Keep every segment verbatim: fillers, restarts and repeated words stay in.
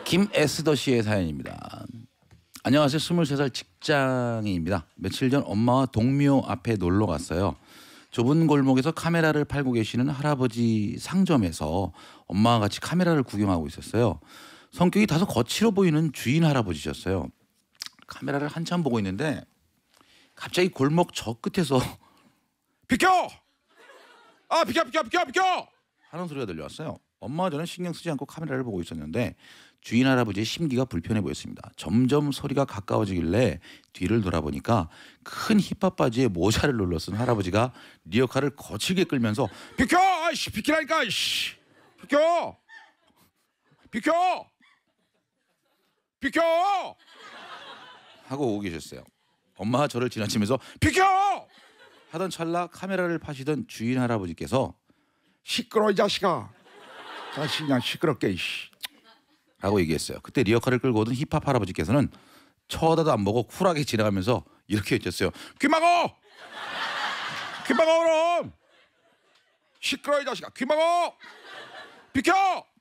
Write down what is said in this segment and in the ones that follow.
김에스더 씨의 사연입니다. 안녕하세요. 스물세 살 직장인입니다. 며칠 전 엄마와 동묘 앞에 놀러 갔어요. 좁은 골목에서 카메라를 팔고 계시는 할아버지 상점에서 엄마와 같이 카메라를 구경하고 있었어요. 성격이 다소 거칠어 보이는 주인 할아버지셨어요. 카메라를 한참 보고 있는데 갑자기 골목 저 끝에서 비켜! 아 비켜 비켜 비켜 비켜! 하는 소리가 들려왔어요. 엄마와 저는 신경 쓰지 않고 카메라를 보고 있었는데 주인 할아버지의 심기가 불편해 보였습니다. 점점 소리가 가까워지길래 뒤를 돌아보니까 큰 힙합 바지에 모자를 눌러 쓴 할아버지가 리어카를 거칠게 끌면서 비켜! 아이씨 비키라니까! 이씨 비켜! 비켜! 비켜! 하고 오고 계셨어요. 엄마가 저를 지나치면서 비켜! 하던 찰나 카메라를 파시던 주인 할아버지께서 시끄러워 이 자식아. 자식 그냥 시끄럽게 이씨. 라고 얘기했어요. 그때 리어카를 끌고 오던 힙합 할아버지께서는 쳐다도 안 보고 쿨하게 지나가면서 이렇게 외쳤어요. 귀 막어! 귀 막어 그럼! 시끄러워 이 자식아. 귀 막어! 비켜!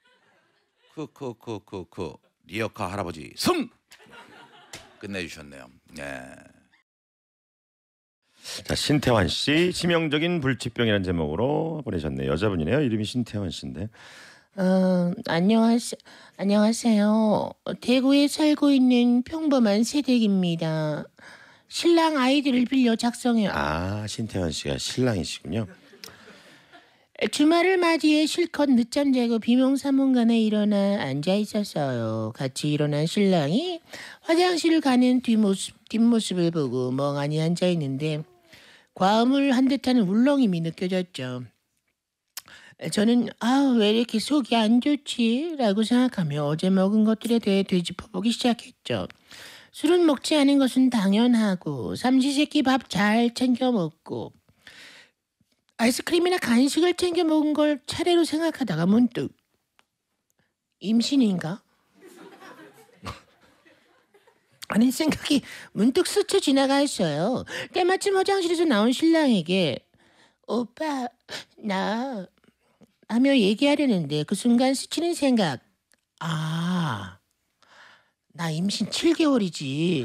크크크크크 리어카 할아버지 승! 끝내주셨네요. 네. 자, 신태환 씨 치명적인 불치병이라는 제목으로 보내셨네요. 여자분이네요. 이름이 신태환 씨인데. 어, 안녕하세, 안녕하세요. 대구에 살고 있는 평범한 새댁입니다. 신랑 아이디를 빌려 작성해요. 아, 신태환 씨가 신랑이시군요. 주말을 맞이해 실컷 늦잠 자고 비몽사몽간에 일어나 앉아 있었어요. 같이 일어난 신랑이 화장실을 가는 뒷모습, 뒷모습을 보고 멍하니 앉아 있는데 과음을 한 듯한 울렁임이 느껴졌죠. 저는 아, 왜 이렇게 속이 안 좋지? 라고 생각하며 어제 먹은 것들에 대해 되짚어보기 시작했죠. 술은 먹지 않은 것은 당연하고 삼시세끼 밥 잘 챙겨 먹고 아이스크림이나 간식을 챙겨 먹은 걸 차례로 생각하다가 문득 임신인가? 하는 생각이 문득 스쳐 지나갔어요. 때마침 화장실에서 나온 신랑에게 오빠 나 하며 얘기하려는데 그 순간 스치는 생각. 아, 나 임신 칠 개월이지.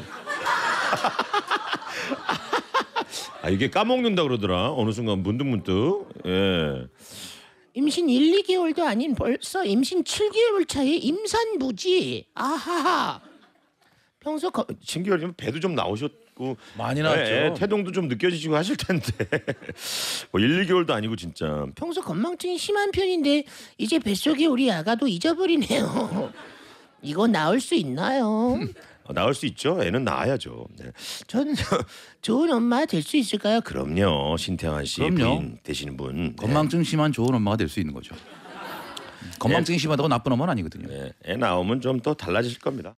아, 이게 까먹는다 그러더라. 어느 순간 문득문득. 예. 임신 일, 이 개월도 아닌 벌써 임신 칠 개월 차에 임산부지. 아하하. 평소 거... 칠 개월이면 배도 좀 나오셨고 많이 나왔죠. 예, 예, 태동도 좀 느껴지시고 하실 텐데. 뭐 일, 이 개월도 아니고 진짜. 평소 건망증이 심한 편인데 이제 뱃속에 우리 아가도 잊어버리네요. 이거 나을 수 있나요? 어, 나올 수 있죠. 애는 낳아야죠. 네. 전 좋은 엄마 될 수 있을까요? 그럼요. 신태환 씨 그럼요. 부인 되시는 분. 네. 건망증 심한 좋은 엄마가 될 수 있는 거죠. 건망증이 심하다고 나쁜 엄마는 아니거든요. 네. 애 나오면 좀 더 달라지실 겁니다.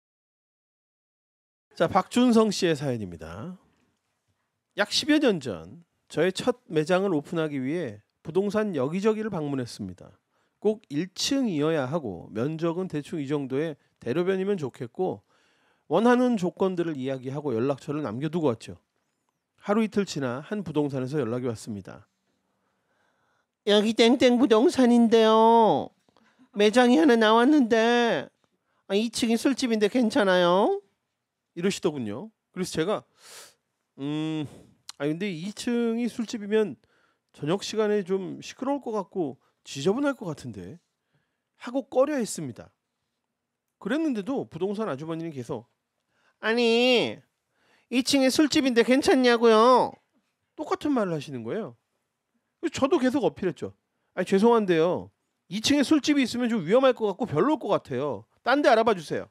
자, 박준성 씨의 사연입니다. 약 십여 년 전 저의 첫 매장을 오픈하기 위해 부동산 여기저기를 방문했습니다. 꼭 일 층이어야 하고 면적은 대충 이 정도의 대로변이면 좋겠고 원하는 조건들을 이야기하고 연락처를 남겨두고 왔죠. 하루 이틀 지나 한 부동산에서 연락이 왔습니다. 여기 땡땡 부동산인데요. 매장이 하나 나왔는데 이 층이 술집인데 괜찮아요? 이러시더군요. 그래서 제가 음, 아 근데 이 층이 술집이면 저녁 시간에 좀 시끄러울 것 같고 지저분할 것 같은데 하고 꺼려 했습니다. 그랬는데도 부동산 아주머니는 계속 아니 이 층에 술집인데 괜찮냐고요. 똑같은 말을 하시는 거예요. 저도 계속 어필했죠. 아니 죄송한데요. 이 층에 술집이 있으면 좀 위험할 것 같고 별로일 것 같아요. 딴 데 알아봐 주세요.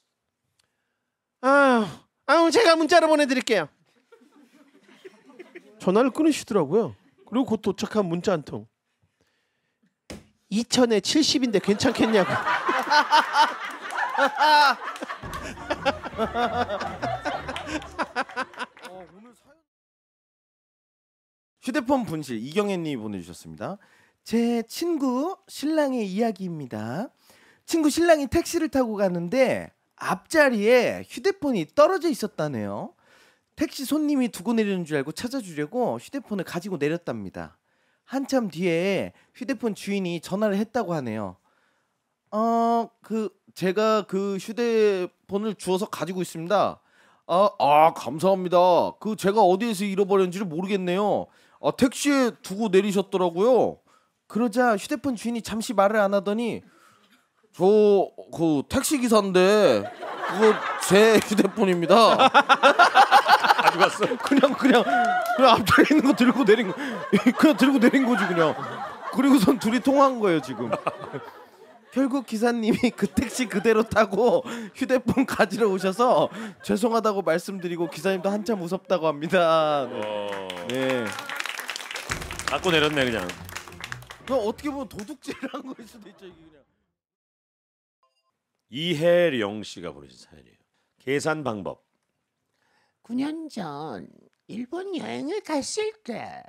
아유, 아유 제가 문자로 보내드릴게요. 전화를 끊으시더라고요. 그리고 곧 도착한 문자 한 통. 이천에 칠십인데 괜찮겠냐고. 휴대폰 분실 이경혜님이 보내주셨습니다. 제 친구 신랑의 이야기입니다. 친구 신랑이 택시를 타고 가는데 앞자리에 휴대폰이 떨어져 있었다네요. 택시 손님이 두고 내리는 줄 알고 찾아주려고 휴대폰을 가지고 내렸답니다. 한참 뒤에 휴대폰 주인이 전화를 했다고 하네요. 어, 그 제가 그 휴대폰을 주워서 가지고 있습니다. 아, 아 감사합니다. 그 제가 어디에서 잃어버렸는지를 모르겠네요. 아, 택시에 두고 내리셨더라고요. 그러자 휴대폰 주인이 잠시 말을 안 하더니 저 그 택시 기사인데 그거 제 휴대폰입니다. 가져갔어. 그냥 그냥 그냥 앞자리에 있는 거 들고 내린 거 그냥 들고 내린 거지 그냥. 그리고선 둘이 통화한 거예요 지금. 결국 기사님이 그 택시 그대로 타고 휴대폰 가지러 오셔서 죄송하다고 말씀드리고 기사님도 한참 무섭다고 합니다. 어... 네. 갖고 내렸네 그냥. 그럼 어떻게 보면 도둑질을 한 거일 수도 있죠 이게 그냥. 이혜령 씨가 보내신 사연이에요. 계산 방법. 구 년 전 일본 여행을 갔을 때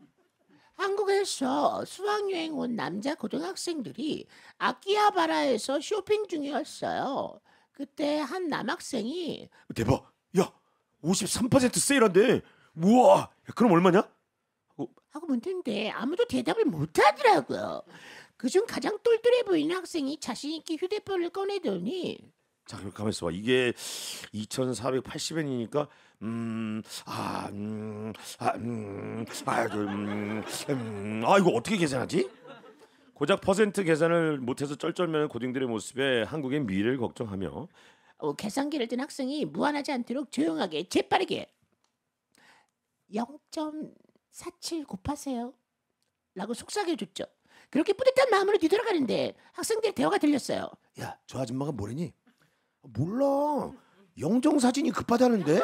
한국에서 수학여행 온 남자 고등학생들이 아키하바라에서 쇼핑 중이었어요. 그때 한 남학생이 대박. 야, 오십삼 퍼센트 세일한데. 우와. 야, 그럼 얼마냐? 하고 묻는데 아무도 대답을 못하더라고요. 그중 가장 똘똘해 보이는 학생이 자신 있게 휴대폰을 꺼내더니 자, 그럼 가만 있어 봐. 이게 이천사백팔십 엔이니까 음, 아, 음, 아, 음, 아, 음, 음, 아, 이거 어떻게 계산하지? 고작 퍼센트 계산을 못해서 쩔쩔매는 고딩들의 모습에 한국의 미래를 걱정하며 어, 계산기를 든 학생이 무안하지 않도록 조용하게 재빠르게 영 점 사칠 곱하세요 라고 속삭여줬죠. 그렇게 뿌듯한 마음으로 뒤돌아가는데 학생들의 대화가 들렸어요. 야, 저 아줌마가 뭐래니? 몰라. 영정 사진이 급하다는데?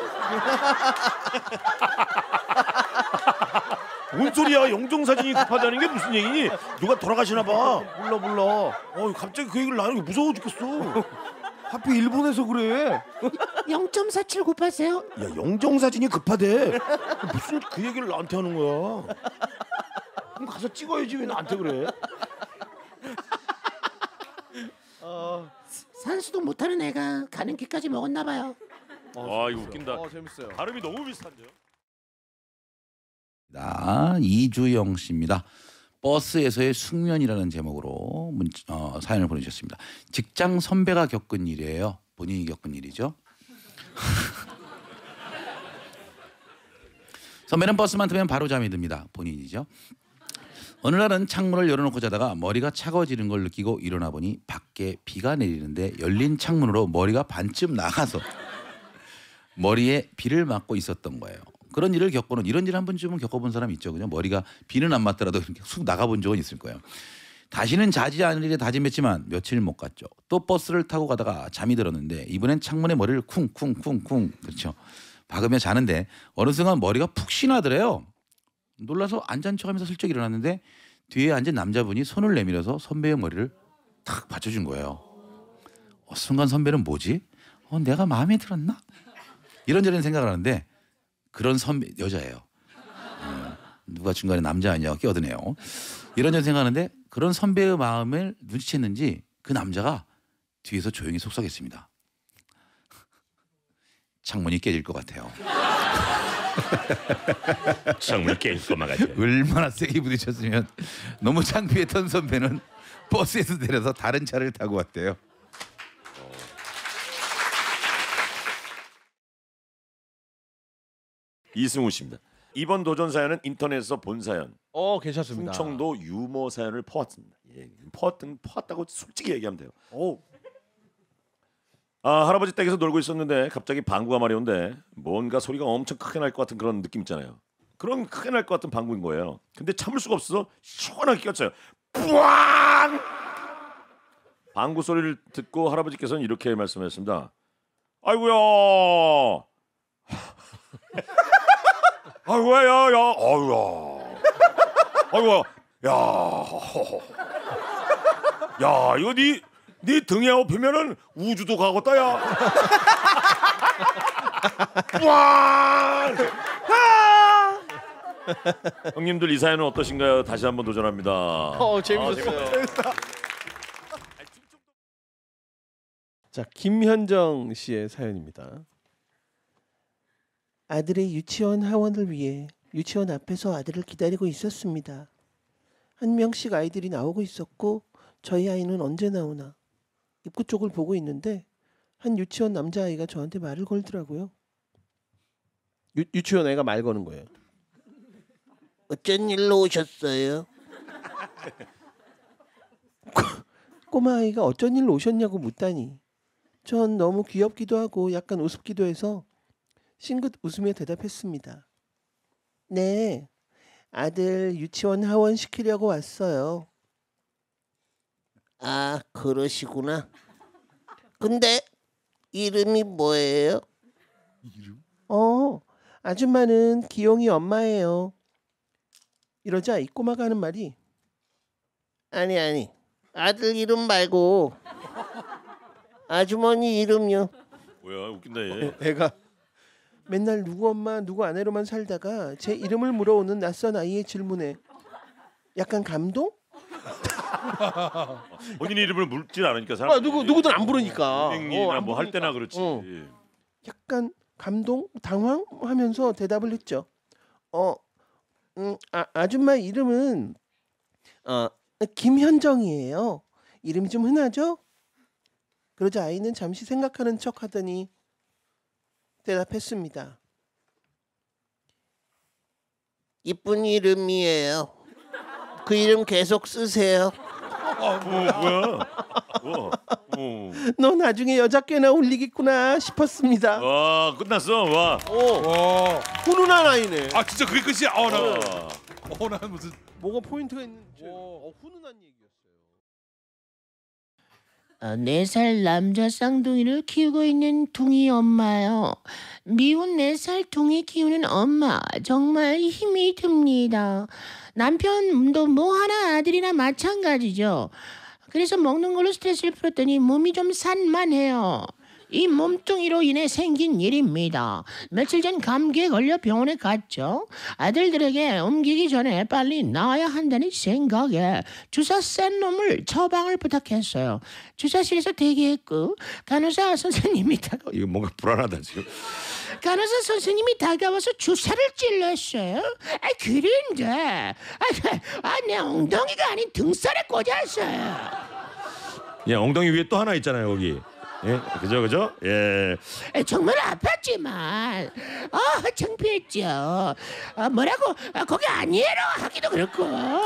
뭔 소리야? 영정 사진이 급하다는 게 무슨 얘기니? 누가 돌아가시나 봐. 몰라 몰라. 어, 갑자기 그 얘기를 나누는 게 무서워 죽겠어. 하필 일본에서 그래. 영 점 사칠 곱하세요. 야, 영정 사진이 급하대. 무슨 그 얘기를 나한테 하는 거야? 그럼 가서 찍어야지 왜 나한테 그래? 산수도 못하는 애가 가는 길까지 먹었나 봐요. 아, 이거 웃긴다. 어, 재밌어요. 발음이 너무 비슷한데요? 나 이주영 씨입니다. 버스에서의 숙면이라는 제목으로 문, 어, 사연을 보내주셨습니다. 직장 선배가 겪은 일이에요. 본인이 겪은 일이죠. 선배는 버스만 타면 바로 잠이 듭니다. 본인이죠. 어느 날은 창문을 열어놓고 자다가 머리가 차가워지는 걸 느끼고 일어나 보니 밖에 비가 내리는데 열린 창문으로 머리가 반쯤 나가서 머리에 비를 맞고 있었던 거예요. 그런 일을 겪고는 이런 일 한 번쯤은 겪어본 사람 있죠. 그냥 머리가 비는 안 맞더라도 이렇게 쑥 나가본 적은 있을 거예요. 다시는 자지 않을 일에 다짐했지만 며칠 못 갔죠. 또 버스를 타고 가다가 잠이 들었는데 이번엔 창문에 머리를 쿵쿵쿵쿵 그렇죠. 박으며 자는데 어느 순간 머리가 푹 쉬나더래요. 놀라서 안 잔 척하면서 슬쩍 일어났는데 뒤에 앉은 남자분이 손을 내밀어서 선배의 머리를 탁 받쳐준 거예요. 어, 순간 선배는 뭐지? 어, 내가 마음에 들었나? 이런저런 생각을 하는데 그런 선배 여자예요. 어, 누가 중간에 남자 아니냐고 끼어드네요. 이런저런 생각하는데 그런 선배의 마음을 눈치챘는지 그 남자가 뒤에서 조용히 속삭였습니다. 창문이 깨질 것 같아요. 창문이 깨질 것만 같아. 얼마나 세게 부딪혔으면. 너무 창피했던 선배는 버스에서 내려서 다른 차를 타고 왔대요. 이승우 씨입니다. 이번 도전 사연은 인터넷에서 본 사연. 어, 괜찮습니다. 충청도 유머 사연을 퍼왔습니다. 예, 퍼왔던 퍼왔다고 솔직히 얘기하면 돼요. 오. 아, 할아버지 댁에서 놀고 있었는데 갑자기 방구가 마려운데 뭔가 소리가 엄청 크게 날 것 같은 그런 느낌 있잖아요. 그런 크게 날 것 같은 방구인 거예요. 근데 참을 수가 없어서 시원하게 꼈어요. 뿌앙! 방구 소리를 듣고 할아버지께서는 이렇게 말씀하셨습니다. 아이고야. 아이고야, 야, 야, 아이고야. 아이고야, 야. 야, 이거 니, 니 등에 업히면은 우주도 가겠다, 야. 와! 형님들 이 사연은 어떠신가요? 다시 한번 도전합니다. 어, 재밌었어요. 아, 자, 김현정 씨의 사연입니다. 아들의 유치원 하원을 위해 유치원 앞에서 아들을 기다리고 있었습니다. 한 명씩 아이들이 나오고 있었고 저희 아이는 언제 나오나 입구 쪽을 보고 있는데 한 유치원 남자아이가 저한테 말을 걸더라고요. 유, 유치원 애가 말 거는 거예요. 어쩐 일로 오셨어요? 꼬마아이가 어쩐 일로 오셨냐고 묻다니 전 너무 귀엽기도 하고 약간 우습기도 해서 싱긋 웃으며 대답했습니다. 네, 아들 유치원 하원 시키려고 왔어요. 아, 그러시구나. 근데 이름이 뭐예요? 이름? 어, 아줌마는 기용이 엄마예요. 이러자 이 꼬마가 하는 말이 아니 아니 아들 이름 말고 아주머니 이름요. 뭐야 웃긴다 얘. 애가 맨날 누구 엄마 누구 아내로만 살다가 제 이름을 물어오는 낯선 아이의 질문에 약간 감동? 본인 이름을 묻질 않으니까 아, 사람. 누구 누구든 안 부르니까. 은행이나 어, 안 뭐 할 부르니까. 때나 그렇지. 어. 약간 감동? 당황하면서 대답을 했죠. 어, 음, 아, 아줌마 이름은 어, 김현정이에요. 이름이 좀 흔하죠? 그러자 아이는 잠시 생각하는 척 하더니 대답했습니다. 이쁜 이름이에요. 그 이름 계속 쓰세요. 어, 뭐야? 뭐? 어. 너 나중에 여자 꽤나 올리겠구나 싶었습니다. 와 끝났어. 와. 와, 훈훈한 아이네. 아 진짜 그게 끝이야. 어, 나, 와. 어, 난 무슨 뭐가 포인트가 있는지. 어, 훈훈한 얘기였어요. 어, 네 살 남자 쌍둥이를 키우고 있는 둥이 엄마요. 미운 네 살 둥이 키우는 엄마 정말 힘이 듭니다. 남편도 뭐 하나 아들이나 마찬가지죠. 그래서 먹는 걸로 스트레스를 풀었더니 몸이 좀 산만해요. 이 몸뚱이로 인해 생긴 일입니다. 며칠 전 감기에 걸려 병원에 갔죠. 아들들에게 옮기기 전에 빨리 나와야 한다는 생각에 주사 센 놈을 처방을 부탁했어요. 주사실에서 대기했고 간호사 선생님이 다가 이거 뭔가 불안하다 지금. 간호사 선생님이 다가와서 주사를 찔렀어요. 아 그런데 아, 아, 내 엉덩이가 아닌 등살에 꽂았어요. 예 엉덩이 위에 또 하나 있잖아요 여기. 예 그죠 그죠 예. 아, 정말 아팠지만 아 창피했죠. 아, 뭐라고 아, 거기 아니에요 하기도 그렇고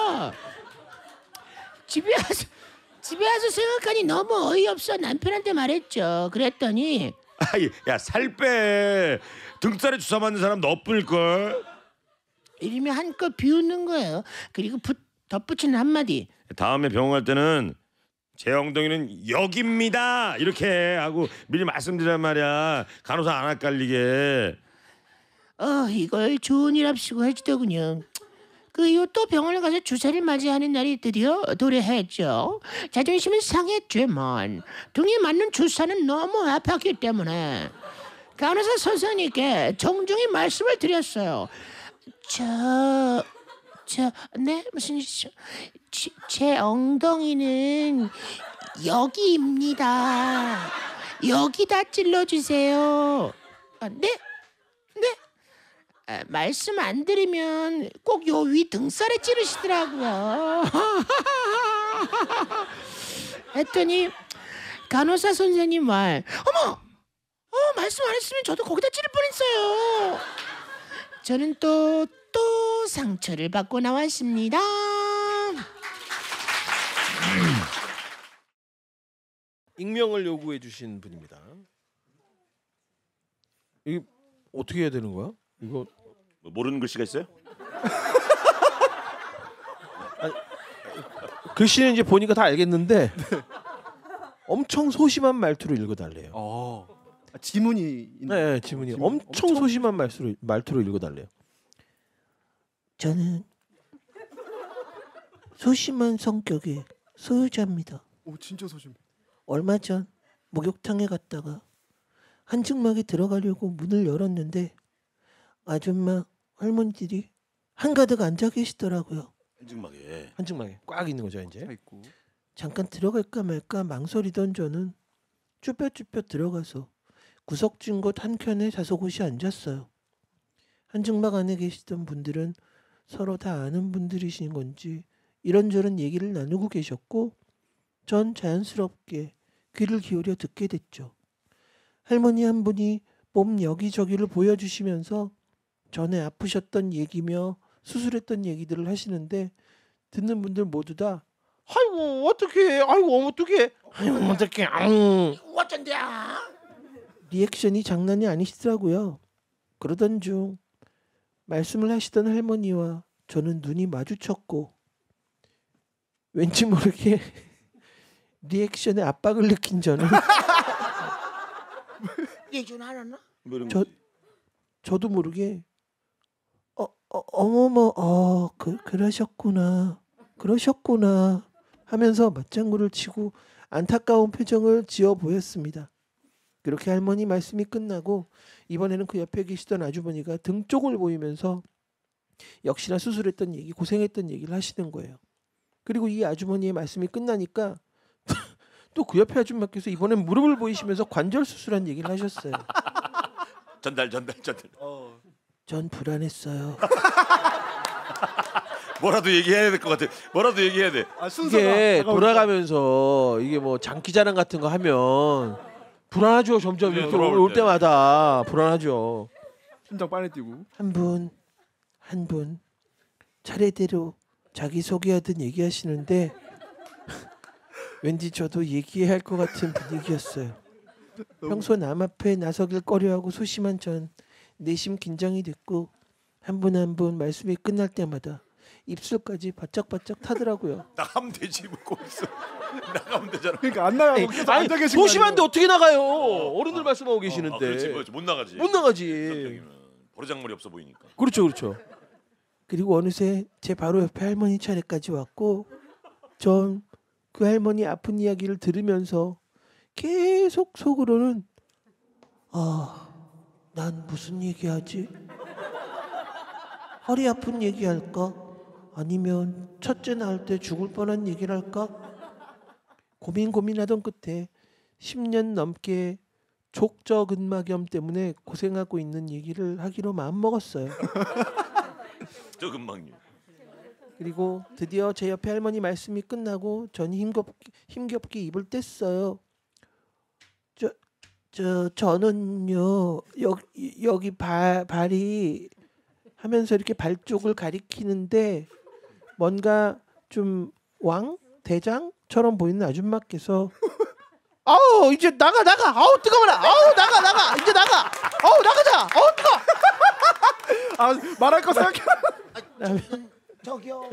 집에 와서 집에 와서 생각하니 너무 어이없어 남편한테 말했죠. 그랬더니 아이 야살 빼. 등살에 주사 맞는 사람 너뿐일 걸. 이름이 한껏 비웃는 거예요. 그리고 부, 덧붙이는 한마디. 다음에 병원 갈 때는 제 엉덩이는 여기입니다 이렇게 하고 미리 말씀드리란 말이야. 간호사 안 헷갈리게. 어 이걸 좋은 일 앞시고 해주더군요. 그 이후 또 병원을 가서 주사를 맞이하는 날이 드디어 도래했죠. 자존심은 상했지만 등에 맞는 주사는 너무 아팠기 때문에 간호사 선생님께 정중히 말씀을 드렸어요. 저... 저... 네? 무슨... 저, 제, 제 엉덩이는 여기입니다. 여기다 찔러주세요. 아, 네? 네? 아, 말씀 안 드리면 꼭 요 위 등살에 찌르시더라고요. 했더니 간호사 선생님 말 어머! 어, 말씀 안 했으면 저도 거기다 찌를 뻔했어요. 저는 또 또 상처를 받고 나왔습니다. 익명을 요구해 주신 분입니다. 이 어떻게 해야 되는 거야? 이거 뭐 모르는 글씨가 있어요? 글씨는 이제 보니까 다 알겠는데 엄청 소심한 말투로 읽어달래요. 어. 아, 지문이 있는- 네, 지문이 지문 엄청, 엄청- 소심한 말투로 말투로 읽어달래요. 저는 소심한 성격의 소유자입니다. 오 진짜 소심해. 얼마 전 목욕탕에 갔다가 한증막에 들어가려고 문을 열었는데 아줌마 할머니들이 한가득 앉아 계시더라고요. 한증막에. 한증막에 꽉 있는 거죠 이제. 있고. 잠깐 들어갈까 말까 망설이던 저는 쭈뼛쭈뼛 들어가서 구석진 곳 한켠에 자석옷이 앉았어요. 한증막 안에 계시던 분들은 서로 다 아는 분들이신 건지 이런저런 얘기를 나누고 계셨고 전 자연스럽게 귀를 기울여 듣게 됐죠. 할머니 한 분이 몸 여기저기를 보여주시면서 전에 아프셨던 얘기며 수술했던 얘기들을 하시는데 듣는 분들 모두 다 아이고 어떡해 아이고 어떡해 아이고 어떡해 아유 어쩐데야? 리액션이 장난이 아니시더라고요. 그러던 중 말씀을 하시던 할머니와 저는 눈이 마주쳤고 왠지 모르게 리액션에 압박을 느낀 저는 예준 알았나? 뭐 이런 저 거지. 저도 모르게 어, 어 어머머 어 그, 그러셨구나 그러셨구나 하면서 맞장구를 치고 안타까운 표정을 지어 보였습니다. 그렇게 할머니 말씀이 끝나고 이번에는 그 옆에 계시던 아주머니가 등 쪽을 보이면서 역시나 수술했던 얘기 고생했던 얘기를 하시는 거예요. 그리고 이 아주머니의 말씀이 끝나니까 또 그 옆에 아줌마께서 이번엔 무릎을 보이시면서 관절 수술한 얘기를 하셨어요. 전달 전달 전달. 전 불안했어요. 뭐라도 얘기해야 될 것 같아. 뭐라도 얘기해야 돼. 아, 이게 돌아가면서 이게 뭐 장기자랑 같은 거 하면 불안하죠. 점점 네, 이렇게 돌아올 올 때. 때마다 불안하죠. 심장 빨리 뛰고. 한 분 한 분 차례대로 자기 소개하듯 얘기하시는데 왠지 저도 얘기해야 할 것 같은 분위기였어요. 평소 남 앞에 나서길 꺼려하고 소심한 전 내심 긴장이 됐고 한 분 한 분 말씀이 끝날 때마다 입술까지 바짝바짝 타더라고요. 나가면 되지 뭐 거기서. 나가면 되잖아. 그러니까 안 나가고 계속 아니 앉아 계신 거 소심한데 아니에요? 어떻게 나가요? 어른들 말씀하고 계시는데 아, 그렇지, 그렇지. 못 나가지. 못 나가지. 성격이면 버르장머리 없어 보이니까. 그렇죠, 그렇죠. 그리고 어느새 제 바로 옆에 할머니 차례까지 왔고 전 그 할머니 아픈 이야기를 들으면서 계속 속으로는 아, 난 무슨 얘기하지? 허리 아픈 얘기할까? 아니면 첫째 낳을 때 죽을 뻔한 얘기를 할까? 고민 고민하던 끝에 십 년 넘게 족저근막염 때문에 고생하고 있는 얘기를 하기로 마음먹었어요. 저 금방요. 그리고 드디어 제 옆에 할머니 말씀이 끝나고 전 힘겹게, 힘겹게 입을 뗐어요. 저, 저 저는요 여기 여기 발 발이 하면서 이렇게 발 쪽을 가리키는데 뭔가 좀 왕 대장처럼 보이는 아줌마께서 아우 이제 나가 나가 아우 뜨거워라 아우 나가 나가 이제 나가 아우 나가자 아우 뜨거 아 말할 거 생각해. 라면 저기요.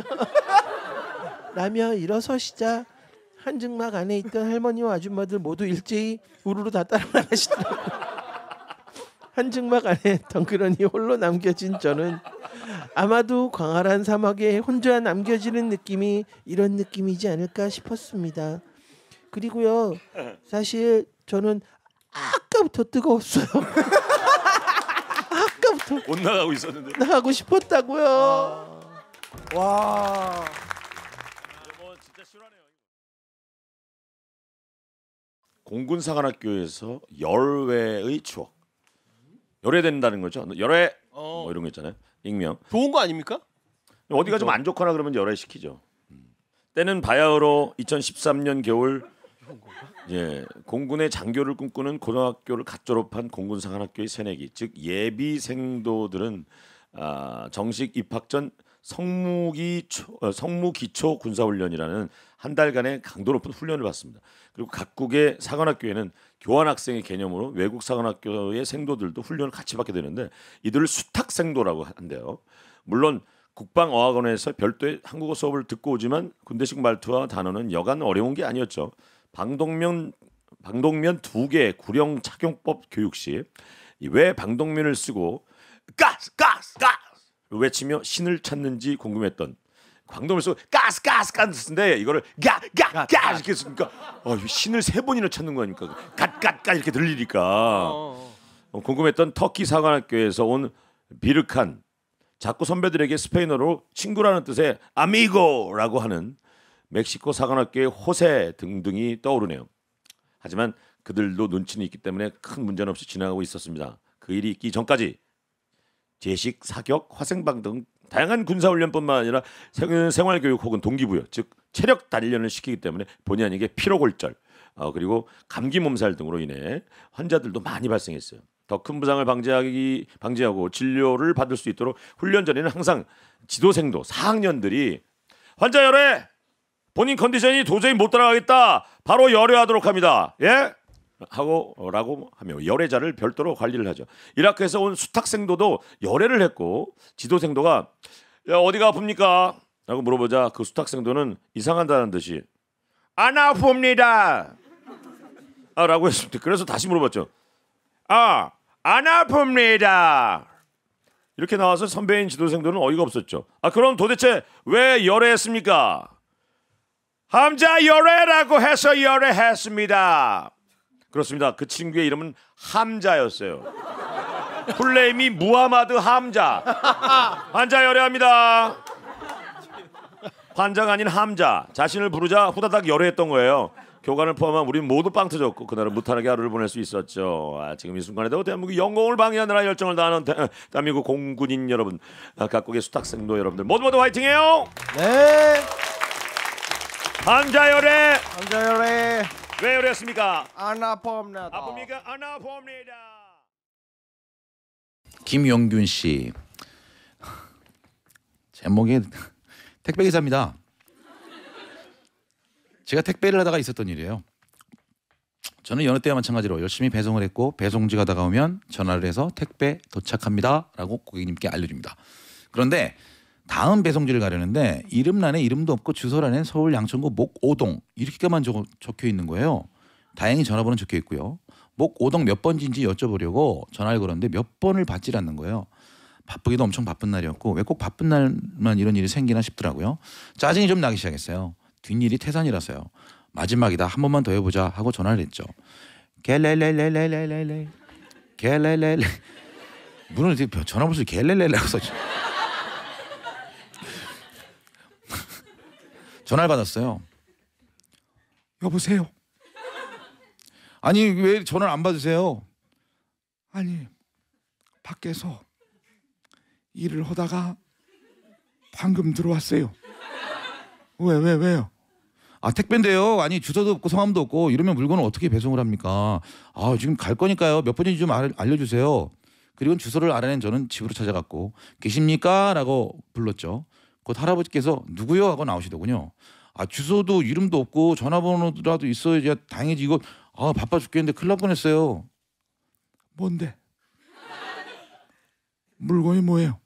라며 일어서시자 한증막 안에 있던 할머니와 아줌마들 모두 일제히 우르르 다 따라 나가시더라고요. 한증막 안에 덩그러니 홀로 남겨진 저는 아마도 광활한 사막에 혼자 남겨지는 느낌이 이런 느낌이지 않을까 싶었습니다. 그리고요 사실 저는 아까부터 뜨거웠어요. 아까부터 못 나가고 있었는데. 나가고 싶었다고요. 와. 뭐 진짜 실화네요. 공군사관학교에서 열외의 추억. 열외된다는 거죠. 열외 어, 뭐 이런 거 있잖아요. 익명. 좋은 거 아닙니까? 어디가 좀 안 좋거나 그러면 열애 시키죠. 때는 바야흐로 이천십삼 년 겨울 예, 공군의 장교를 꿈꾸는 고등학교를 갓 졸업한 공군사관학교의 새내기 즉 예비생도들은 아, 정식 입학 전 성무기 초, 어, 성무기초 군사훈련이라는 한 달간의 강도 높은 훈련을 받습니다. 그리고 각국의 사관학교에는 교환학생의 개념으로 외국 사관학교의 생도들도 훈련을 같이 받게 되는데 이들을 수탁생도라고 한대요. 물론 국방어학원에서 별도의 한국어 수업을 듣고 오지만 군대식 말투와 단어는 여간 어려운 게 아니었죠. 방독면 방독면 두 개 구령 착용법 교육 시 왜 방독면을 쓰고 가스 가스 가스 외치며 신을 찾는지 궁금했던 방독면을 쓰고 가스 가스 가스인데 이거를 가가 가 이렇게 쓰니까 어, 신을 세 번이나 찾는 거니까 갓갓갓 이렇게 들리니까 어. 어, 궁금했던 터키 사관학교에서 온 비르칸 자꾸 선배들에게 스페인어로 친구라는 뜻의 아미고라고 하는 멕시코 사관학교의 호세 등등이 떠오르네요. 하지만 그들도 눈치는 있기 때문에 큰 문제는 없이 지나가고 있었습니다. 그 일이 있기 전까지 제식, 사격, 화생방 등 다양한 군사훈련뿐만 아니라 생활교육 혹은 동기부여 즉 체력 단련을 시키기 때문에 본의 아니게 피로골절, 어, 그리고 감기 몸살 등으로 인해 환자들도 많이 발생했어요. 더 큰 부상을 방지하기 방지하고 진료를 받을 수 있도록 훈련 전에는 항상 지도생도 사 학년들이 환자 열애 본인 컨디션이 도저히 못 따라가겠다 바로 열애하도록 합니다. 예? 하고 라고 하며 열애자를 별도로 관리를 하죠. 이라크에서 온 수탁생도도 열애를 했고 지도생도가 야, 어디가 아픕니까? 라고 물어보자 그 수탁생도는 이상하다는 듯이 안 아픕니다. 아, 라고 했습니다. 그래서 다시 물어봤죠. 아, 안 아픕니다. 이렇게 나와서 선배인 지도생도는 어이가 없었죠. 아, 그럼 도대체 왜 열애했습니까? 함자 열애라고 해서 열애했습니다. 그렇습니다. 그 친구의 이름은 함자였어요. 풀네임이 무하마드 함자. 환자 열애합니다. 환자가 아닌 함자. 자신을 부르자 후다닥 열애했던 거예요. 교관을 포함한 우리 모두 빵 터졌고 그날은 무탈하게 하루를 보낼 수 있었죠. 아, 지금 이 순간에도 대한민국 영공을 방해하느라 열정을 다하는 대, 대한민국 공군인 여러분, 아, 각국의 수탁생도 여러분들 모두 모두 화이팅해요. 네. 환자 열애. 환자 열애. 왜 열애했습니까? 안 아픕니다. 아픕니까? 안 아픕니다. 김용균 씨 제목이 택배 기사입니다. 제가 택배를 하다가 있었던 일이에요. 저는 여느 때와 마찬가지로 열심히 배송을 했고 배송지가 다가오면 전화를 해서 택배 도착합니다 라고 고객님께 알려줍니다. 그런데 다음 배송지를 가려는데 이름란에 이름도 없고 주소란에 서울 양천구 목오동 이렇게만 적혀 있는 거예요. 다행히 전화번호는 적혀 있고요. 목오동 몇 번지인지 여쭤보려고 전화를 걸었는데 몇 번을 받질 않는 거예요. 바쁘기도 엄청 바쁜 날이었고 왜 꼭 바쁜 날만 이런 일이 생기나 싶더라고요. 짜증이 좀 나기 시작했어요. 뒷일이 태산이라서요. 마지막이다. 한 번만 더 해보자 하고 전화를 했죠. 갤레레레레레레 갤레레레 문을 이렇게 전화번호 갤레레레라고 써죠. 전화를 받았어요. 여보세요. 아니 왜 전화를 안 받으세요? 아니 밖에서 일을 하다가 방금 들어왔어요. 왜 왜 왜요? 아 택배인데요. 아니 주소도 없고 성함도 없고 이러면 물건을 어떻게 배송을 합니까? 아 지금 갈 거니까요. 몇 번인지 좀 알, 알려주세요. 그리고 주소를 알아낸 저는 집으로 찾아갔고 계십니까? 라고 불렀죠. 곧 할아버지께서 누구요? 하고 나오시더군요. 아 주소도 이름도 없고 전화번호라도 있어야지 다행이지 이거 아 바빠 죽겠는데 큰일 날 뻔했어요. 뭔데? 물건이 뭐예요?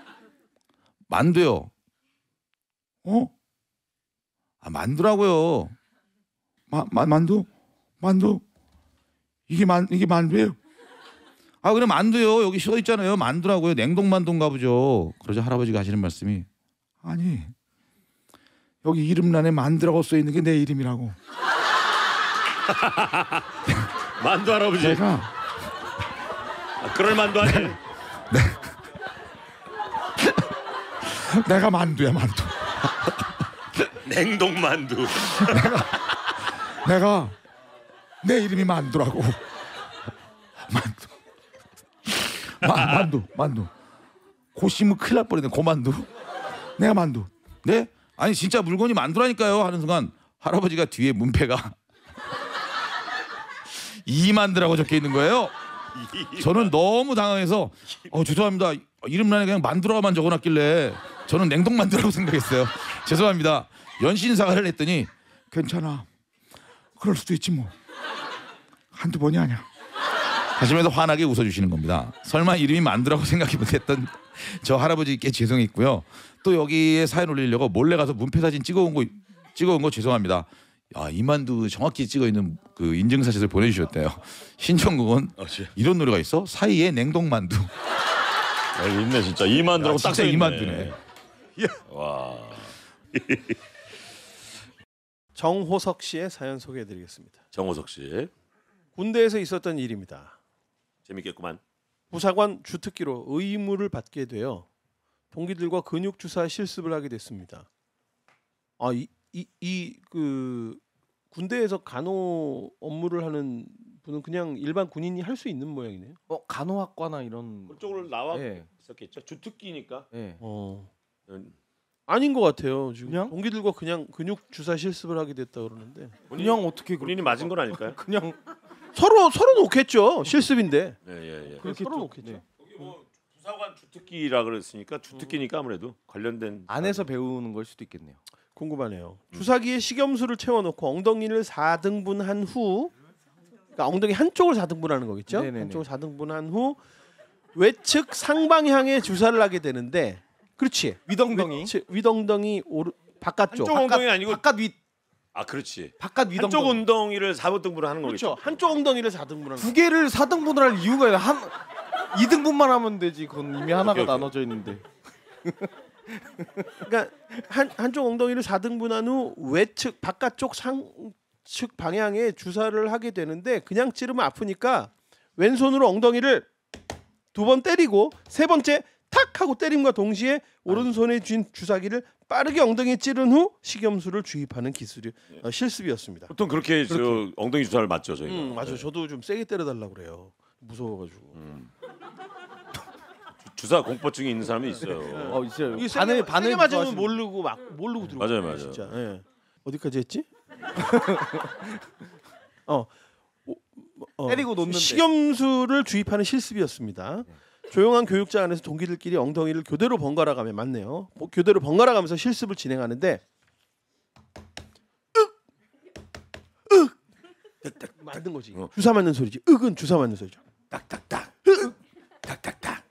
만두요. 어? 아 만두라고요. 마, 마 만두? 만두? 이게 만 이게 만두예요? 아 그래 만두요. 여기 써 있잖아요. 만두라고요. 냉동 만두인가 보죠. 그러자 할아버지가 하시는 말씀이 아니 여기 이름란에 만두라고 써 있는 게 내 이름이라고. 만두 할아버지. 내가 아, 그럴 만두 아니. 내가 만두야 만두. 냉동 만두. 내가 내 이름이 만두라고. 만두. 마, 만두 만두. 고심은 큰일 날 뻔했네. 고만두. 내가 만두. 네? 아니 진짜 물건이 만두라니까요. 하는 순간 할아버지가 뒤에 문패가 이만두라고 적혀 있는 거예요. 저는 너무 당황해서 어 죄송합니다. 이름란에 그냥 만두라고만 적어놨길래 저는 냉동 만두라고 생각했어요. 죄송합니다. 연신 사과를 했더니 괜찮아. 그럴 수도 있지 뭐. 한두 번이 아니야. 하시면서 환하게 웃어주시는 겁니다. 설마 이름이 만두라고 생각이 못했던 저 할아버지께 죄송했고요. 또 여기에 사연 올리려고 몰래 가서 문패 사진 찍어온 거 찍어온 거 죄송합니다. 아 이만두 정확히 찍어 있는 그 인증 사진을 보내주셨대요. 신청곡은 어, 이런 노래가 있어? 사이에 냉동 만두. 아, 여기 있네 진짜 이만두라고 딱 진짜 써있네. 이만두네. 와. 정호석 씨의 사연 소개해드리겠습니다. 정호석 씨 군대에서 있었던 일입니다. 재밌겠구만. 부사관 주특기로 의무를 받게 되어 동기들과 근육 주사 실습을 하게 됐습니다. 아, 이 이 이 그 군대에서 간호 업무를 하는 분은 그냥 일반 군인이 할 수 있는 모양이네요. 어 간호학과나 이런. 그쪽으로 나와 예. 있었겠죠. 주특기니까. 예. 어. 음, 아닌 것 같아요. 지금 그냥? 동기들과 그냥 근육 주사 실습을 하게 됐다 그러는데 그냥 어떻게 본인이 맞은 건 아닐까요? 그냥 서로 서로 놓겠죠. 실습인데 네, 예, 예. 그렇게 서로 놓겠죠. 네. 부사관 주특기라 그랬으니까 주특기니까 아무래도 관련된 안에서 배우는 걸 수도 있겠네요. 궁금하네요. 주사기에 식염수를 채워놓고 엉덩이를 사 등분한 후, 그러니까 엉덩이 한쪽을 사 등분하는 거겠죠? 네네네. 한쪽을 사 등분한 후 외측 상방향에 주사를 하게 되는데, 그렇지? 위덩덩이. 외측, 위덩덩이 오르 바깥쪽. 한쪽 엉덩이 아니고 바깥 위 아 그렇지. 바깥 한쪽 위덩덩이. 엉덩이를 사 등분을 하는 그렇죠. 거겠죠. 한쪽 엉덩이를 사 등분한 거. 두 개를 사 등분을 할 이유가 아니라 한 이 등분만 하면 되지. 그건 이미 하나가 오케이, 오케이. 나눠져 있는데. 그러니까 한 한쪽 엉덩이를 사 등분한 후 외측 바깥쪽 상측 방향에 주사를 하게 되는데, 그냥 찌르면 아프니까 왼손으로 엉덩이를 두 번 때리고 세 번째 탁 하고 때림과 동시에 오른손에 쥔 주사기를 빠르게 엉덩이에 찌른 후 식염수를 주입하는 기술이 어, 실습이었습니다. 보통 그렇게 저 엉덩이 주사를 맞죠 저희가. 음, 맞아. 네. 저도 좀 세게 때려달라 그래요. 무서워가지고. 음. 주사 공포증이 있는 사람이 있어요. 어 있어요. 이게 바늘 세게, 바늘 세게 맞으면 좋아하시는- 모르고 막 모르고 들어. 맞아요, 맞아요. 진짜. 예. 어디까지 했지? 어, 오, 어, 때리고 놓는데. 식염수를 주입하는 실습이었습니다. 조용한 교육장 안에서 동기들끼리 엉덩이를 교대로 번갈아 가며 맞네요. 뭐, 교대로 번갈아 가면서 실습을 진행하는데 윽! 윽! 맞는 거지. 어. 주사 맞는 소리지. 윽은 주사 맞는 소리죠. 딱딱딱. 딱딱딱.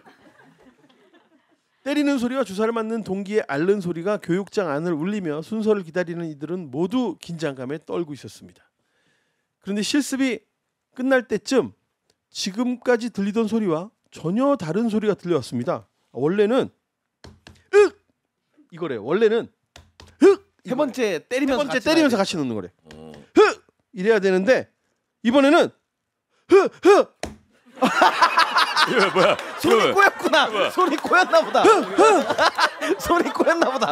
때리는 소리와 주사를 맞는 동기의 앓는 소리가 교육장 안을 울리며 순서를 기다리는 이들은 모두 긴장감에 떨고 있었습니다. 그런데 실습이 끝날 때쯤 지금까지 들리던 소리와 전혀 다른 소리가 들려왔습니다. 원래는 윽 이거래요. 원래는 윽 세 번째 세 때리면서 번째 같이 때리면서 가야 같이 넣는 거래. 어. 흑 이래야 되는데 이번에는 흑흑 이거 뭐야? 돼. 손이 이거 꼬였구나. 뭐야? 손이 꼬였나 보다. 손이 꼬였나 보다.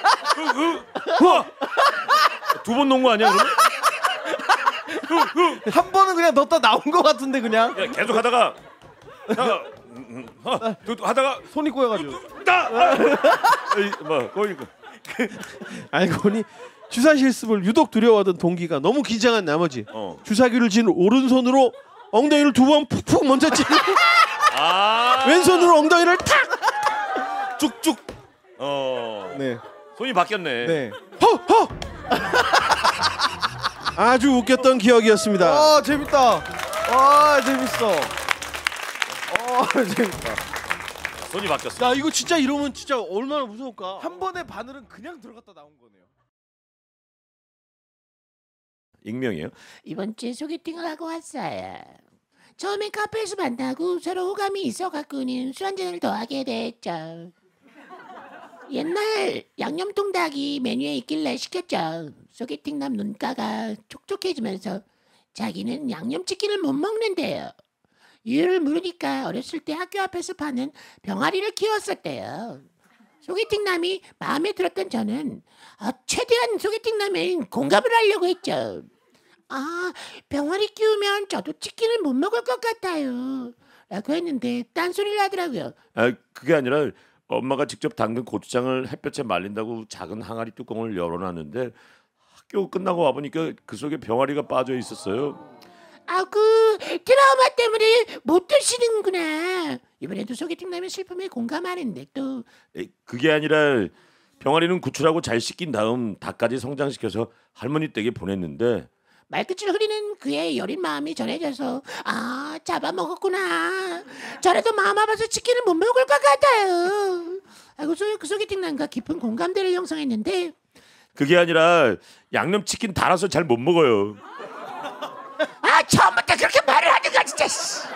두 번 놓은 거 아니야 그러면? 한 번은 그냥 넣었다 나온 것 같은데 그냥 야, 계속 하다가 자, 음, 음, 어, 또, 또 하다가 손이 꼬여가지고. 딱 아! 에이, 뭐 거기니까 알고 보니 주사 실습을 유독 두려워하던 동기가 너무 긴장한 나머지 어. 주사기를 쥔 오른손으로 엉덩이를 두 번 푹푹 먼저 찌르고 아 왼손으로 엉덩이를 탁 쭉쭉 어 네. 손이 바뀌었네. 네. 허허 아주 웃겼던 기억이었습니다. 아 재밌다. 아 재밌어. 아 재밌다. 손이 바뀌었어. 야 이거 진짜 이러면 진짜 얼마나 무서울까. 한 번에 바늘은 그냥 들어갔다 나온 거네요. 익명이에요. 이번 주에 소개팅을 하고 왔어요. 처음엔 카페에서 만나고 서로 호감이 있어갖고는 술 한잔을 더 하게 됐죠. 옛날 양념통 닭이 메뉴에 있길래 시켰죠. 소개팅남 눈가가 촉촉해지면서 자기는 양념치킨을 못 먹는데요. 이유를 물으니까 어렸을 때 학교 앞에서 파는 병아리를 키웠었대요. 소개팅남이 마음에 들었던 저는 아, 최대한 소개팅남에 공감을 하려고 했죠. 아, 병아리 키우면 저도 치킨을 못 먹을 것 같아요. 라고 했는데 딴소리를 하더라고요. 아 그게 아니라 엄마가 직접 담근 고추장을 햇볕에 말린다고 작은 항아리 뚜껑을 열어놨는데 학교 끝나고 와보니까 그 속에 병아리가 빠져 있었어요. 아그 트라우마 때문에 못 드시는구나. 이번에도 소개팅남의 슬픔에 공감하는데 또 에이, 그게 아니라 병아리는 구출하고 잘 씻긴 다음 닭까지 성장시켜서 할머니 댁에 보냈는데 말끝을 흐리는 그의 여린 마음이 전해져서 아 잡아먹었구나. 저라도 마음 아파서 치킨을 못 먹을 것 같아요. 아이고 그 소개팅남과 깊은 공감대를 형성했는데 그게 아니라 양념치킨 달아서 잘 못 먹어요. 아 처음부터 그렇게 말을 하는가 진짜.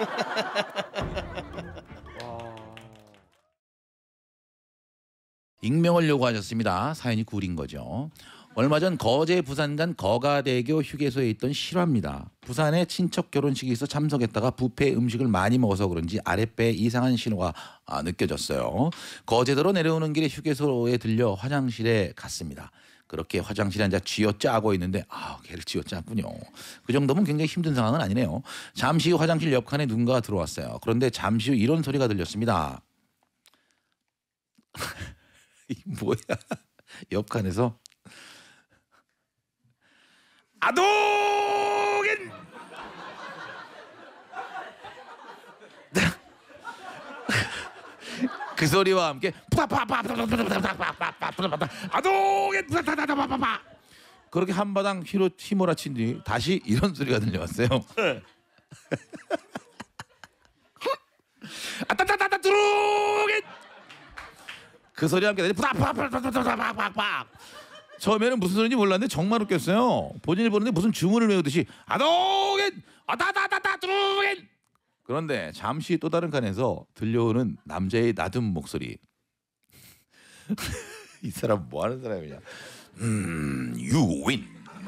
익명을 요구하셨습니다. 사연이 구린 거죠. 얼마 전 거제 부산 간 거가대교 휴게소에 있던 실화입니다. 부산에 친척 결혼식이 있어 참석했다가 뷔페 음식을 많이 먹어서 그런지 아랫배에 이상한 신호가 아, 느껴졌어요. 거제도로 내려오는 길에 휴게소에 들려 화장실에 갔습니다. 그렇게 화장실에 앉아 쥐어짜고 있는데 아, 걔를 쥐어짰군요. 그 정도면 굉장히 힘든 상황은 아니네요. 잠시 후 화장실 옆칸에 누군가가 들어왔어요. 그런데 잠시 후 이런 소리가 들렸습니다. 이 뭐야? 옆 칸에서 아동인 그 소리와 함께 아동인 그렇게 한바당 휘로 휘몰아친 뒤 다시 이런 소리가 들려왔어요. 아따따따따 두루긴 그 소리와 함께 팍팍팍팍팍팍팍 처음에는 무슨 소리인지 몰랐는데 정말 웃겼어요. 본인이 보는데 무슨 주문을 외우듯이 아동인 아따따따따 두루긴 그런데 잠시 또 다른 칸에서 들려오는 남자의 낮은 목소리. 이 사람 뭐 하는 사람이냐. 음, you win.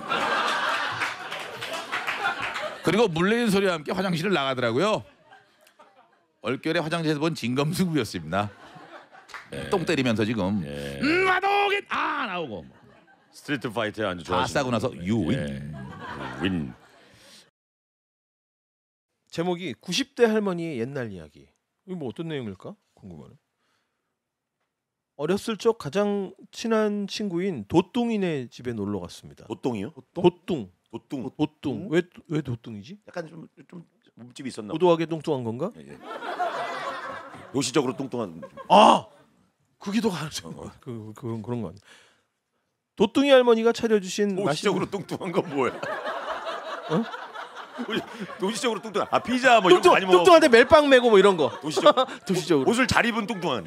그리고 물레는 소리와 함께 화장실을 나가더라고요. 얼결에 화장실에서 본 진검승부였습니다. 네. 똥 때리면서 지금 예. 음, 아동인 아 나오고 스트리트 파이터 아주 다 좋아하시는 싸고 나서 분이네. you win. 예. 윈. 제목이 구십 대 할머니의 옛날 이야기. 이거 뭐 어떤 내용일까? 궁금하네. 어렸을 적 가장 친한 친구인 도뚱이네 집에 놀러 갔습니다. 보통이요? 도뚱. 보통. 도뚱. 왜 왜 도뚱이지? 약간 좀 좀 몸집이 있었나? 고도하게 뚱뚱한 건가? 예, 예. 요시적으로 뚱뚱한. 아, 그게 더 가능성. 어, 그 그런 그런 거 아니야. 도뚱이 할머니가 차려주신 요시적으로 맛있는 뚱뚱한 건 뭐야? 어? 도시적으로 뚱뚱한. 아 피자 뭐 이런 거 뚱뚱 많이 먹어. 뚱뚱한데 멜빵 메고 뭐 이런 거. 도시적. 도시적으로. 옷을 잘 입은 뚱뚱한.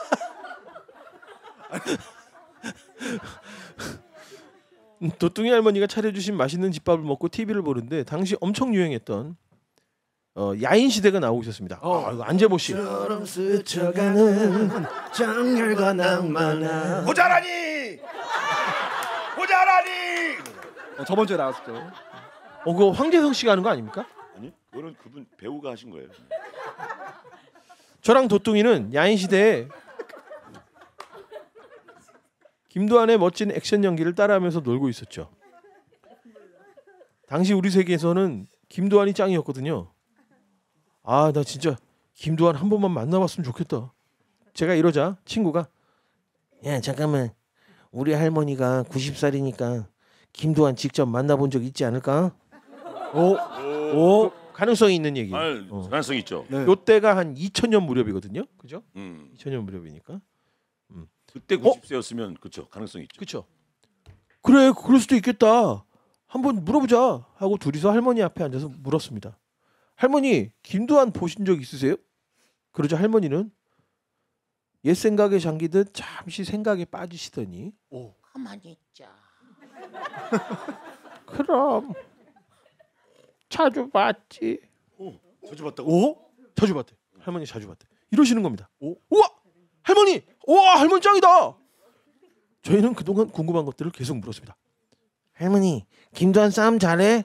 도뚱이 할머니가 차려주신 맛있는 집밥을 먹고 티비를 보는데 당시 엄청 유행했던 어, 야인 시대가 나오고 있었습니다. 아, 이거 안재모 씨. 처럼 스쳐가는 정열과 낭만아. 모자라니. 모자라니. 어, 저번 주에 나왔었죠. 어, 그거 황재성 씨가 하는 거 아닙니까? 아니 그거는 그분 배우가 하신 거예요. 저랑 도뚱이는 야인 시대에 김도한의 멋진 액션 연기를 따라하면서 놀고 있었죠. 당시 우리 세계에서는 김도한이 짱이었거든요. 아, 나 진짜 김도한 한 번만 만나봤으면 좋겠다. 제가 이러자 친구가 야 잠깐만, 우리 할머니가 구십 살이니까 김도한 직접 만나본 적 있지 않을까? 오, 오, 가능성이 있는 얘기. 아, 어. 가능성 있죠. 네. 요때가 한 이천 년 무렵이거든요. 그죠? 음. 이천 년 무렵이니까. 그때 구십 세였으면 그렇죠. 가능성 있죠. 그렇죠. 그래, 그럴 수도 있겠다. 한번 물어보자 하고 둘이서 할머니 앞에 앉아서 물었습니다. 할머니, 김도한 보신 적 있으세요? 그러자 할머니는 옛 생각에 잠기듯 잠시 생각에 빠지시더니 가만히 있자. 그럼 자주 봤지. 자주 봤다고? 오? 자주 봤대. 할머니 자주 봤대. 이러시는 겁니다. 오? 우와! 할머니! 우와! 할머니 짱이다! 저희는 그동안 궁금한 것들을 계속 물었습니다. 할머니, 김도한 싸움 잘해?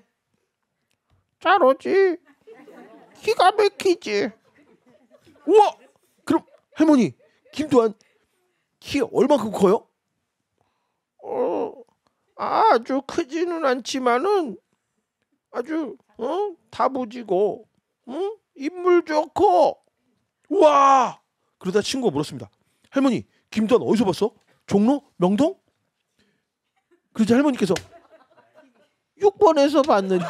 잘하지. 기가 막히지. 우와! 그럼 할머니, 김도한 키 얼마큼 커요? 어, 아주 크지는 않지만은 아주 어? 다부지고 응? 인물 좋고. 우와! 그러다 친구가 물었습니다. 할머니, 김도한 어디서 봤어? 종로? 명동? 그러자 할머니께서 육 번에서 봤는데.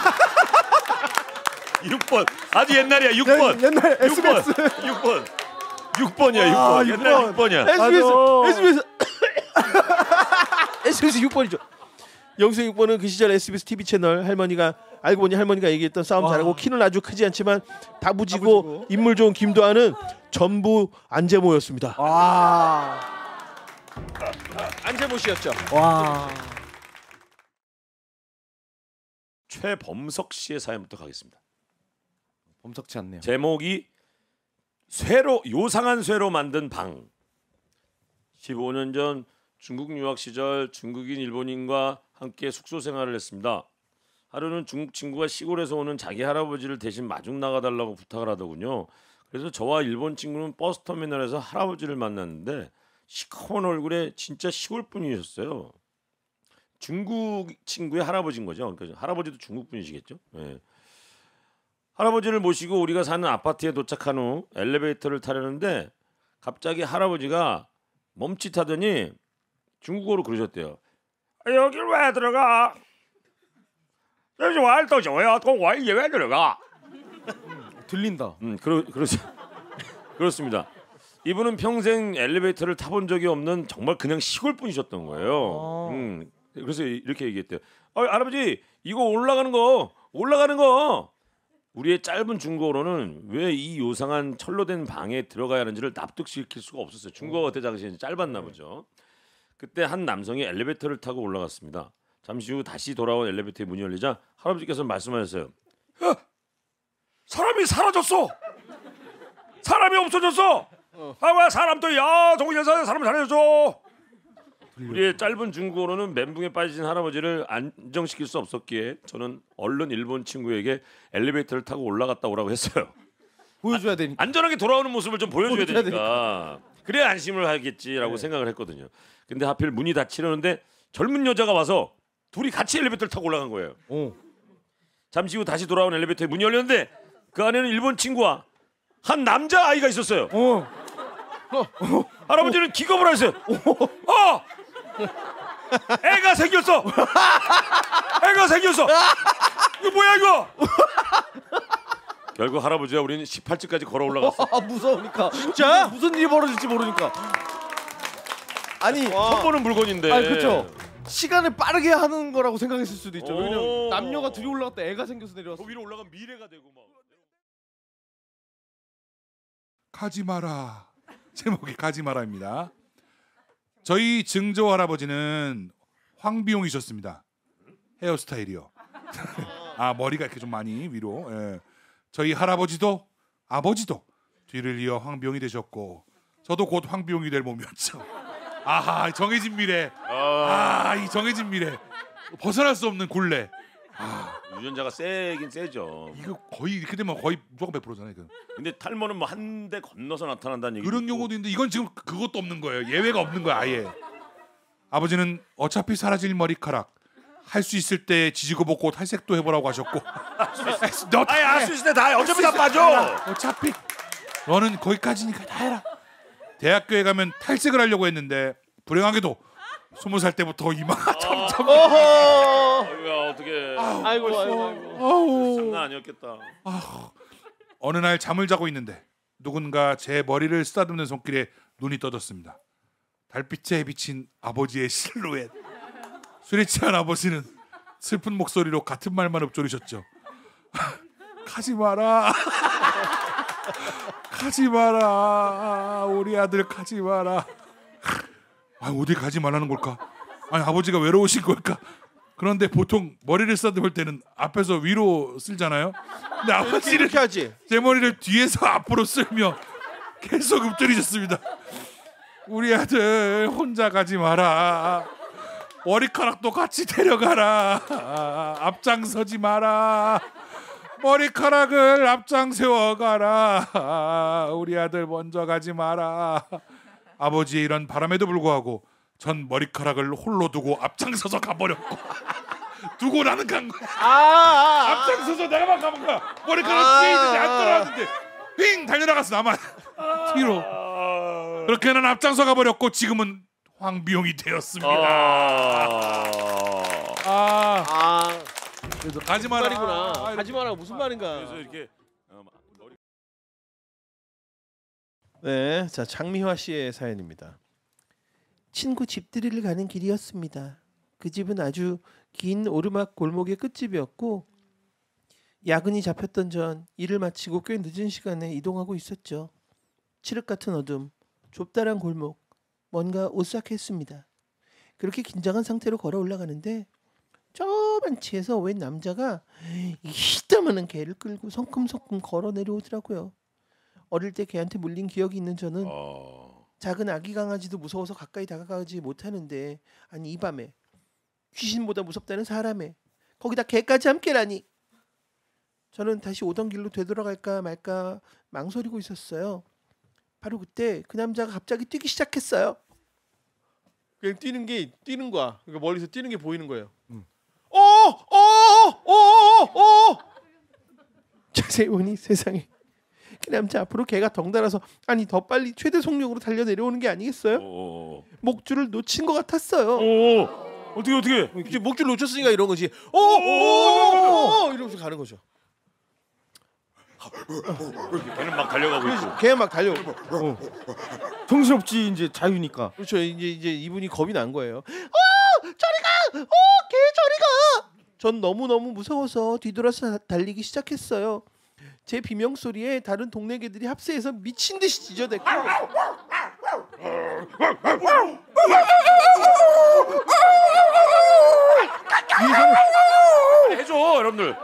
육 번. 아주 옛날이야. 육 번. 네, 옛날 에스비에스. 육 번. 육 번이야. 육 아, 번. 육 옛날 번. 육 번이야. 에스비에스 맞아. 에스비에스 에스비에스 육 번이죠. 영수 육 번은 그 시절 에스비에스 티비 채널. 할머니가 알고 보니 할머니가 얘기했던 싸움 잘하고 키는 아주 크지 않지만 다부지고 다부지고. 인물 좋은 김도한은 전부 안재모였습니다. 와. 안재모 씨였죠. 와. 최범석 씨의 사연부터 가겠습니다. 범석치 않네요. 제목이 쇠로 요상한 쇠로 만든 방. 십오 년 전 중국 유학 시절 중국인 일본인과 함께 숙소 생활을 했습니다. 하루는 중국 친구가 시골에서 오는 자기 할아버지를 대신 마중 나가달라고 부탁을 하더군요. 그래서 저와 일본 친구는 버스터미널에서 할아버지를 만났는데 시커먼 얼굴에 진짜 시골 분이셨어요. 중국 친구의 할아버지인 거죠. 그러니까 할아버지도 중국 분이시겠죠. 네. 할아버지를 모시고 우리가 사는 아파트에 도착한 후 엘리베이터를 타려는데 갑자기 할아버지가 멈칫하더니 중국어로 그러셨대요. 여길 왜 들어가? 여기 와도 좋아요. 동화 이게 왜 들어가? 들린다. 음, 그러 그렇죠. 그렇습니다. 이분은 평생 엘리베이터를 타본 적이 없는 정말 그냥 시골 분이셨던 거예요. 음, 그래서 이렇게 얘기했대요. 어, 할아버지 이거 올라가는 거 올라가는 거. 우리의 짧은 중국어로는 왜 이 요상한 철로 된 방에 들어가야 하는지를 납득시킬 수가 없었어요. 중국어가 그때 당시에 짧았나 보죠. 그때 한 남성이 엘리베이터를 타고 올라갔습니다. 잠시 후 다시 돌아온 엘리베이터의 문이 열리자 할아버지께서 말씀하셨어요. 야, 사람이 사라졌어. 사람이 없어졌어. 아, 왜 사람도 야 동일에서 사람 살려줘. 우리의 짧은 중국어로는 멘붕에 빠진 할아버지를 안정시킬 수 없었기에 저는 얼른 일본 친구에게 엘리베이터를 타고 올라갔다 오라고 했어요. 보여줘야 되니까. 안전하게 돌아오는 모습을 좀 보여줘야 보여줘야 되니까. 그래야 안심을 하겠지라고 네. 생각을 했거든요. 근데 하필 문이 닫히려는데 젊은 여자가 와서 둘이 같이 엘리베이터를 타고 올라간 거예요. 어. 잠시 후 다시 돌아온 엘리베이터에 문이 열렸는데 그 안에는 일본 친구와 한 남자 아이가 있었어요. 어. 할아버지는 기겁을 하셨어요. 어! 애가 생겼어. 애가 생겼어. 이거 뭐야 이거? 결국 할아버지와 우리는 십팔 층까지 걸어 올라갔어. 아 무서우니까. 진짜? 무슨 일이 벌어질지 모르니까. 아니 처음 보는 물건인데. 아 그렇죠. 시간을 빠르게 하는 거라고 생각했을 수도 있죠. 오. 왜냐면 남녀가 둘이 올라갔다 애가 생겨서 내려왔어. 그 위로 올라간 미래가 되고 막. 가지 마라. 제목이 가지 마라입니다. 저희 증조 할아버지는 황비용이셨습니다. 헤어스타일이요. 아 머리가 이렇게 좀 많이 위로. 예. 저희 할아버지도 아버지도 뒤를 이어 황비용이 되셨고 저도 곧 황비용이 될 몸이었죠. 아하 정해진 미래. 아 이 정해진 미래. 벗어날 수 없는 굴레. 아 유전자가 세긴 세죠. 이거 거의 이렇게 되면 거의 무조건 백 퍼센트잖아요. 그. 근데 탈모는 뭐 한 대 건너서 나타난다는 얘기. 그런 경우도 있는데 이건 지금 그것도 없는 거예요. 예외가 없는 거야 아예. 아버지는 어차피 사라질 머리카락 할 수 있을 때 지지고 볶고 탈색도 해보라고 하셨고. 너 아니 할 수 있을 때 다 어차피 다 빠져. 어차피 너는 거기까지니까 다 해라. 대학교에 가면 탈색을 하려고 했는데 불행하게도 스무 살 때부터 이마가 점점. 아이고야 어떻게. 아이고 아이고 아이고. 아우. 장난 아니었겠다. 아, 어느 날 잠을 자고 있는데 누군가 제 머리를 쓰다듬는 손길에 눈이 떠졌습니다. 달빛에 비친 아버지의 실루엣. 술에 취한 아버지는 슬픈 목소리로 같은 말만 읊조리셨죠. 가지 마라. 가지 마라. 우리 아들 가지 마라. 아, 어디 가지 말라는 걸까? 아니 아버지가 외로우신 걸까? 그런데 보통 머리를 쓰다듬을 때는 앞에서 위로 쓸잖아요. 근데 아버지는 이렇게 하지. 제 머리를 뒤에서 앞으로 쓸며 계속 읊조리셨습니다. 우리 아들 혼자 가지 마라. 머리카락도 같이 데려가라. 앞장서지 마라. 머리카락을 앞장 세워가라. 우리 아들 먼저 가지 마라. 아버지의 이런 바람에도 불구하고 전 머리카락을 홀로 두고 앞장서서 가버렸고 두고 나는 간 거야. 아, 아, 아. 앞장서서 내가만 가본 거야. 머리카락 아. 뒤에 있는데 안 따라왔는데 휙 달려나갔어 나만. 뒤로. 그렇게 난 앞장서 가버렸고 지금은 황비용이 되었습니다. 아. 아, 아, 그래서 가지 마라. 말이구나. 아, 가지 마라 무슨 말인가. 그래서 이렇게 어, 머리... 네, 자 장미화 씨의 사연입니다. 친구 집들이를 가는 길이었습니다. 그 집은 아주 긴 오르막 골목의 끝집이었고 야근이 잡혔던 전 일을 마치고 꽤 늦은 시간에 이동하고 있었죠. 칠흑 같은 어둠, 좁다란 골목, 뭔가 오싹했습니다. 그렇게 긴장한 상태로 걸어 올라가는데 저 반치에서 웬 남자가 이따만한 개를 끌고 성큼성큼 걸어 내려오더라고요. 어릴 때 개한테 물린 기억이 있는 저는 어... 작은 아기 강아지도 무서워서 가까이 다가가지 못하는데 아니 이 밤에 귀신보다 무섭다는 사람에 거기다 개까지 함께라니. 저는 다시 오던 길로 되돌아갈까 말까 망설이고 있었어요. 바로 그때 그 남자가 갑자기 뛰기 시작했어요. 그냥 뛰는 게 뛰는 거야. 그러니까 멀리서 뛰는 게 보이는 거예요. 음. 어, 어, 어, 어, 어. 자세히 보니 세상에 그 남자 앞으로 개가 덩달아서 아니 더 빨리 최대 속력으로 달려 내려오는 게 아니겠어요? 오. 목줄을 놓친 것 같았어요. 오. 어떻게 어떻게? 이제 목줄 놓쳤으니까 이런 거지. 오오오오 이러면서 가는 거죠. 걔는 막 달려가고 있고. 걔 막 달려. 정신없지 이제 자유니까. 그렇죠. 이제 이제 이분이 겁이 난 거예요. 어, 저리 가. 어, 개 저리 가. 전 너무 너무 무서워서 뒤돌아서 달리기 시작했어요. 제 비명 소리에 다른 동네 개들이 합세해서 미친 듯이 짖어댔고. 뒤에서는 해줘 여러분들.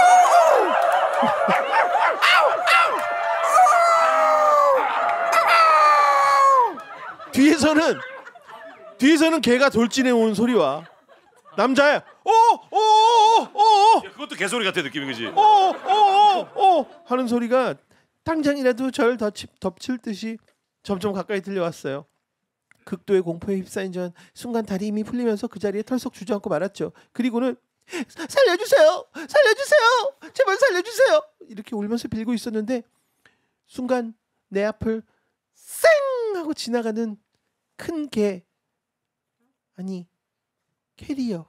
뒤에서는 뒤에서는 개가 돌진해 온 소리와 남자야. 오오오오오 그것도 개소리 같아 느낌이 그지? 오오오오 하는 소리가 당장이라도 절 덮치, 덮칠 듯이 점점 가까이 들려왔어요. 극도의 공포에 휩싸인 전 순간 다리 힘이 풀리면서 그 자리에 털썩 주저앉고 말았죠. 그리고는 살려주세요, 살려주세요, 제발 살려주세요 이렇게 울면서 빌고 있었는데 순간 내 앞을 쌩 하고 지나가는 큰 개, 아니 캐리어.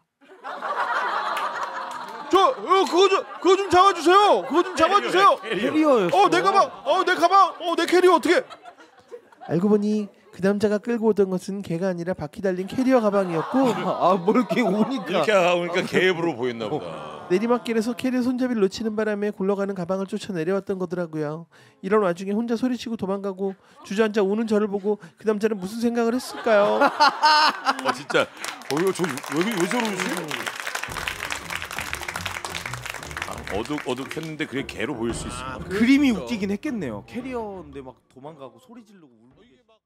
저 어, 그거 좀 그거 좀 잡아주세요. 그거 좀 잡아주세요. 캐리어였어. 어 내 가방, 어 내 가방, 어 내 캐리어 어떻게? 알고 보니 그 남자가 끌고 오던 것은 개가 아니라 바퀴 달린 캐리어 가방이었고 아뭘 이렇게 오니까. 이렇게 하니까 개입으로 보였나 보다. 내리막길에서 캐리어 손잡이를 놓치는 바람에 굴러가는 가방을 쫓아 내려왔던 거더라고요. 이런 와중에 혼자 소리치고 도망가고 주저앉아 우는 저를 보고 그 남자는 무슨 생각을 했을까요? 아 진짜. 어 이거 저왜 왜 저러지? 아, 어둑 어둑했는데 그게 개로 보일 수 있어. 아, 그림이 웃기긴 했겠네요. 캐리어인데 막 도망가고 소리 지르고 울고.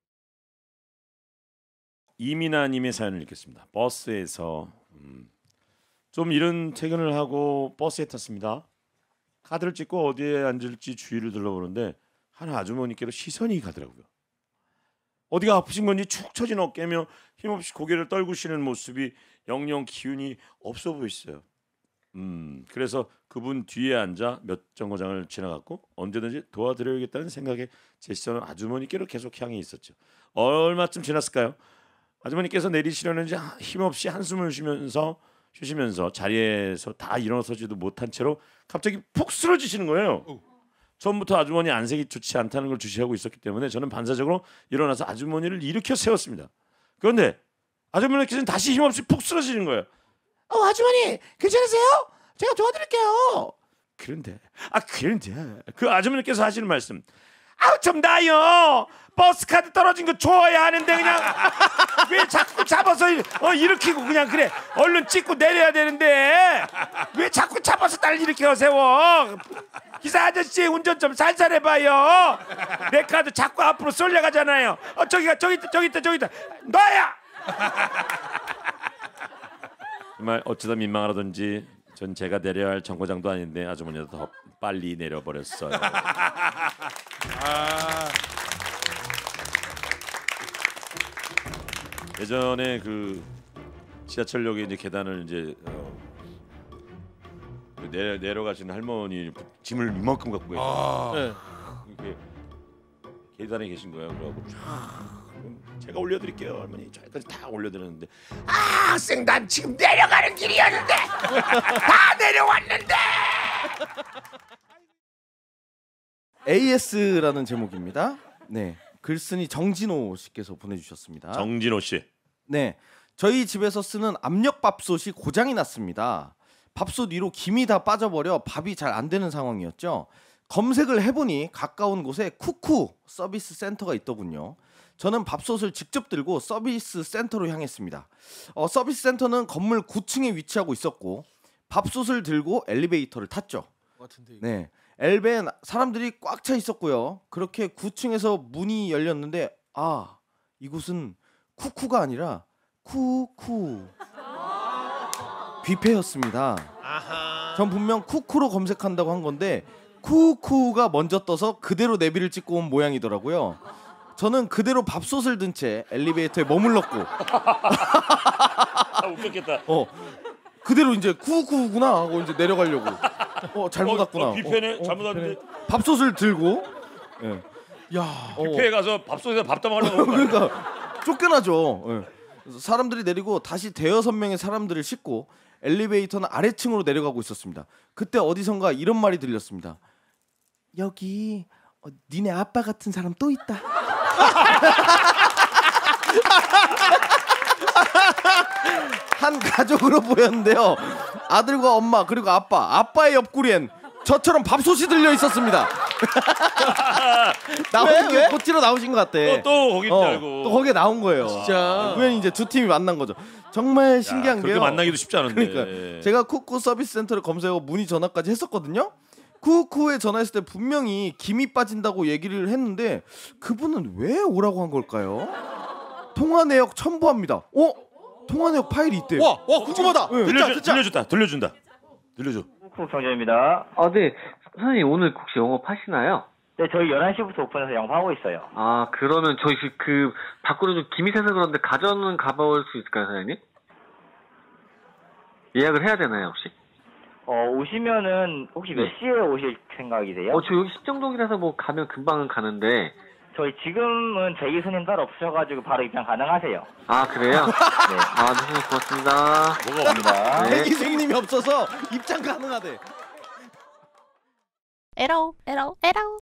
이민아님의 사연을 읽겠습니다. 버스에서 음, 좀 이른 퇴근을 하고 버스에 탔습니다. 카드를 찍고 어디에 앉을지 주위를 둘러보는데 한 아주머니께로 시선이 가더라고요. 어디가 아프신 건지 축 처진 어깨며 힘없이 고개를 떨구시는 모습이 영영 기운이 없어 보였어요. 음, 그래서 그분 뒤에 앉아 몇 정거장을 지나갔고 언제든지 도와드려야겠다는 생각에 제 시선은 아주머니께로 계속 향해 있었죠. 얼마쯤 지났을까요? 아주머니께서 내리시려는지 힘없이 한숨을 쉬면서 쉬시면서 자리에서 다 일어서지도 못한 채로 갑자기 푹 쓰러지시는 거예요. 처음부터 아주머니 안색이 좋지 않다는 걸 주시하고 있었기 때문에 저는 반사적으로 일어나서 아주머니를 일으켜 세웠습니다. 그런데 아주머니께서는 다시 힘없이 푹 쓰러지는 거예요. 어 아주머니 괜찮으세요? 제가 도와드릴게요. 그런데 아 그런데 그 아주머니께서 하시는 말씀, 아우 좀 나요. 버스 카드 떨어진 거 줘야 하는데 그냥 왜 자꾸 잡아서 어 일으키고 그냥 그래. 얼른 찍고 내려야 되는데 왜 자꾸 잡아서 날 일으켜 세워. 기사 아저씨 운전 좀 살살 해봐요. 내 카드 자꾸 앞으로 쏠려가잖아요. 어 저기가 저기 있다 저기 있다 저기 있다 너야. 정말 어쩌다 민망하던지 전 제가 내려야 할 정거장도 아닌데 아주머니가 더 빨리 내려버렸어요. 아, 예전에 그 지하철역에 이제 계단을 이제 어, 내려 내려가시는 할머니 짐을 이만큼 갖고 계세요. 아, 네. 이렇게 계단에 계신 거예요. 그래갖고 쫙 제가 올려드릴게요, 할머니. 저기까지 다 올려드렸는데 아 학생 난 지금 내려가는 길이었는데 다 내려왔는데. 에이에스라는 제목입니다. 네, 글쓴이 정진호 씨께서 보내주셨습니다. 정진호 씨. 네, 저희 집에서 쓰는 압력밥솥이 고장이 났습니다. 밥솥 위로 김이 다 빠져버려 밥이 잘 안 되는 상황이었죠. 검색을 해보니 가까운 곳에 쿠쿠 서비스 센터가 있더군요. 저는 밥솥을 직접 들고 서비스 센터로 향했습니다. 어, 서비스 센터는 건물 구 층에 위치하고 있었고 밥솥을 들고 엘리베이터를 탔죠. 네, 엘베엔 사람들이 꽉 차 있었고요. 그렇게 구 층에서 문이 열렸는데 아, 이곳은 쿠쿠가 아니라 쿠쿠 뷔페였습니다. 전 분명 쿠쿠로 검색한다고 한 건데 쿠쿠가 먼저 떠서 그대로 내비를 찍고 온 모양이더라고요. 저는 그대로 밥솥을 든 채 엘리베이터에 머물렀고 아 웃겼겠다. 어 그대로 이제 쿠쿠구나 하고 이제 내려가려고 어 잘못 어, 왔구나. 어, 뷔페네. 어, 어, 잘못 왔는데. 밥솥을 들고 예. 야, 어. 뷔페에 가서 밥솥에서 밥 담아가려고 그러니까 쫓겨나죠. 예. 그래서 사람들이 내리고 다시 대여섯 명의 사람들을 싣고 엘리베이터는 아래층으로 내려가고 있었습니다. 그때 어디선가 이런 말이 들렸습니다. 여기 어, 니네 아빠 같은 사람 또 있다. 한 가족으로 보였는데요. 아들과 엄마 그리고 아빠, 아빠의 옆구리엔 저처럼 밥솥이 들려 있었습니다. 나온 게 고치러 나오신 것 같아. 또, 또 거기 어, 알고. 또 거기에 나온 거예요. 진짜. 우연히 이제 두 팀이 만난 거죠. 정말 신기한 그렇게 게요. 만나기도 쉽지 않은데. 그러니까 제가 쿠쿠 서비스 센터를 검색하고 문의 전화까지 했었거든요. 쿠쿠에 전화했을 때 분명히 김이 빠진다고 얘기를 했는데 그분은 왜 오라고 한 걸까요? 통화 내역 첨부합니다. 어? 통화 내역 파일이 있대요. 와, 와 궁금하다. 네. 들려주, 듣자, 듣자. 들려준다. 들려준다. 들려줘. 국성재입니다. 아, 네. 선생님 오늘 혹시 영업하시나요? 네, 저희 열한 시부터 오픈해서 영업하고 있어요. 아, 그러면 저희 그, 그 밖으로 좀 김이 새서 그런데 가전은 가볼 수 있을까요, 사장님? 예약을 해야 되나요, 혹시? 어, 오시면은 혹시 몇 네. 시에 오실 생각이세요? 어, 저 여기 십정동이라서 뭐 가면 금방은 가는데. 저희 지금은 대기 손님 따로 없으셔가지고 바로 입장 가능하세요. 아, 그래요? 네. 아, 네, 선생님 고맙습니다. 뭐가 옵니다. 네. 대기 손님이 없어서 입장 가능하대. 에러 에러 에러